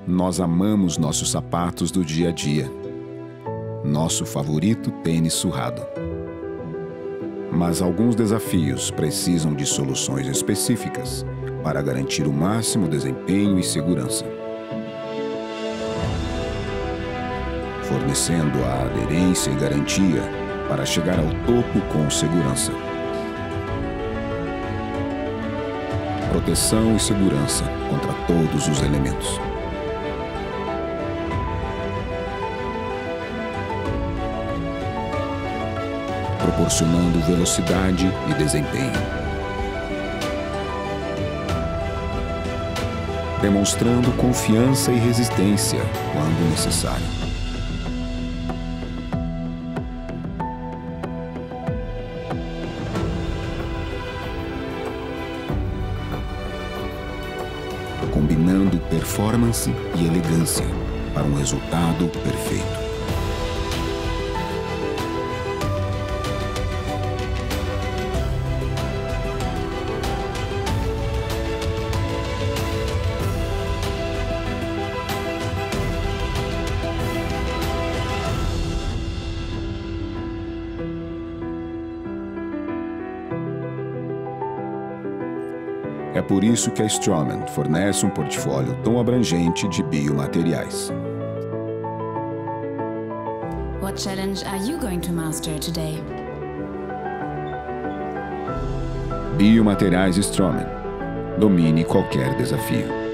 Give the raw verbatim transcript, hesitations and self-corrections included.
Nós amamos nossos sapatos do dia a dia. Nosso favorito tênis surrado. Mas alguns desafios precisam de soluções específicas para garantir o máximo desempenho e segurança. Fornecendo a aderência e garantia para chegar ao topo com segurança. Proteção e segurança contra todos os elementos. Proporcionando velocidade e desempenho. Demonstrando confiança e resistência quando necessário. Combinando performance e elegância para um resultado perfeito. É por isso que a Straumann fornece um portfólio tão abrangente de biomateriais. What challenge are you going to master today? Biomateriais Straumann. Domine qualquer desafio.